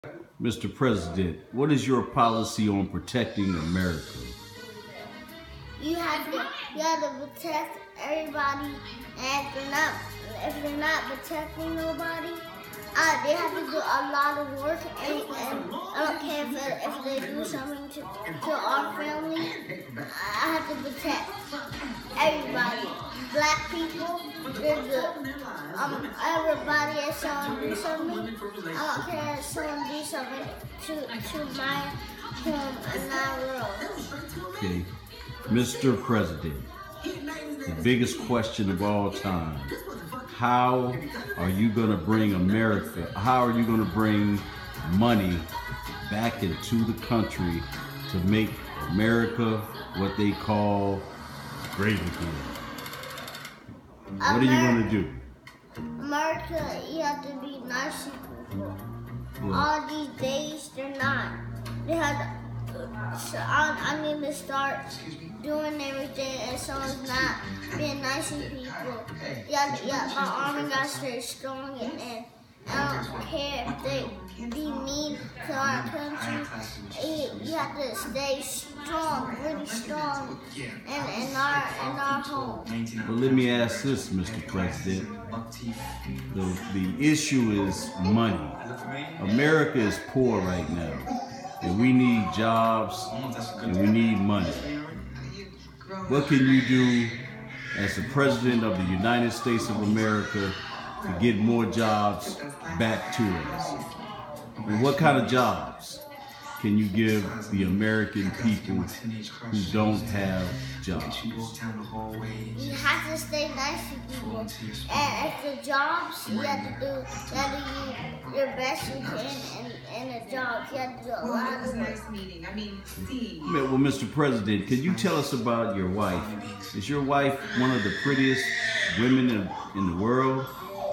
Mr. President, what is your policy on protecting America? You have to protect everybody, and if they're not protecting nobody, they have to do a lot of work, and I don't care if they do something to our family. I have to protect everybody. Black people, they're good. Everybody is someone do something. I don't care if someone do something to my home and my world. Okay, Mr. President, the biggest question of all time. How are you going to bring America, how are you going to bring money back into the country to make America what they call great again? What are you going to do? America, you have to be nice to people. Yeah. All these days, they're not. They have. So I need to start doing everything, and someone's not being nice to people. Yeah, my army got to stay strong, and I don't care if they be mean to our country. You have to stay strong, really strong, in our home. Well, let me ask this, Mr. President. The issue is money. America is poor right now, and we need jobs, and we need money. What can you do as the President of the United States of America to get more jobs back to us? And what kind of jobs can you give the American people who don't have jobs? You have to stay nice to people. And if the jobs, you have to do your best you can in the jobs. You have to do a lot of work. Well, Mr. President, can you tell us about your wife? Is your wife one of the prettiest women in the world?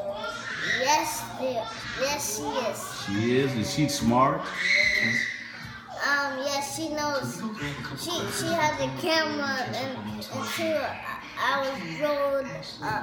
Yes, dear. Yes, she is. She is? Is she smart? Yes, she knows. She has a camera until I was growing up.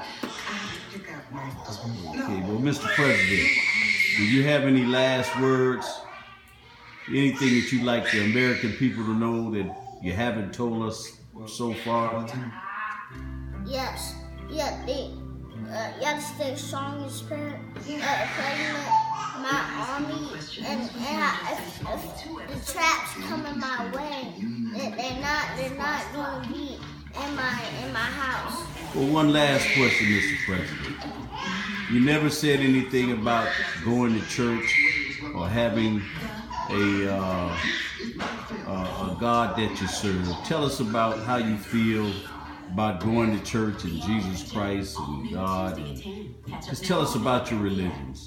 Okay, well, Mr. President, do you have any last words? Anything that you'd like the American people to know that you haven't told us so far? Yes. Yeah, you have to stay strong in spirit. President, my army, and if the traps coming my way, they're not going to be in my house. Well, one last question, Mr. President. You never said anything about going to church or having a God that you serve. Tell us about how you feel about going to church and Jesus Christ and God. And just tell us about your religion.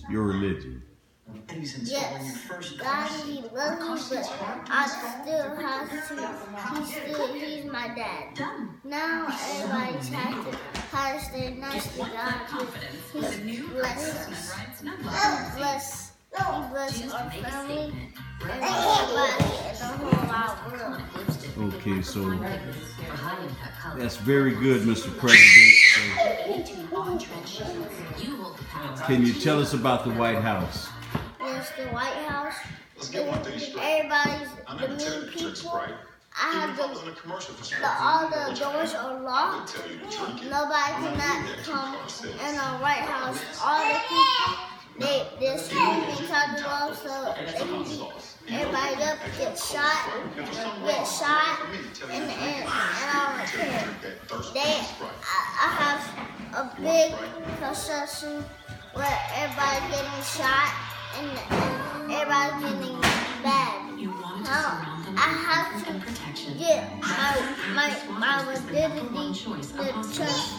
Yes, God, He loves me, but I still have to, He's my dad. Now everybody has to stay nice to God. He blesses us. He bless our family and everybody in the whole wide world. Okay, so that's very good, Mr. President. So, can you tell us about the White House? Yes, the White House. Everybody's the mean people. I have all the doors are locked. Nobody cannot come in the White House. All the people, they're screaming inside the wall, so they can beat everybody up, get shot, and I don't care. I have a big procession where everybody's getting shot and everybody's getting bad. I have to get my validity, the trust,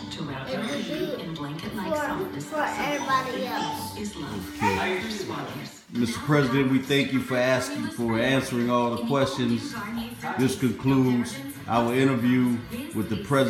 for everybody else. Okay. Mr. President, we thank you for answering all the questions. This concludes our interview with the President.